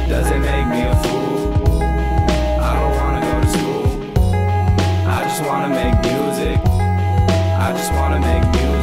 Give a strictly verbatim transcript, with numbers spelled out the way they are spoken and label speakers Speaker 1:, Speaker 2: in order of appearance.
Speaker 1: Does it make me a fool? I don't wanna go to school. I just wanna make music. I just wanna make music.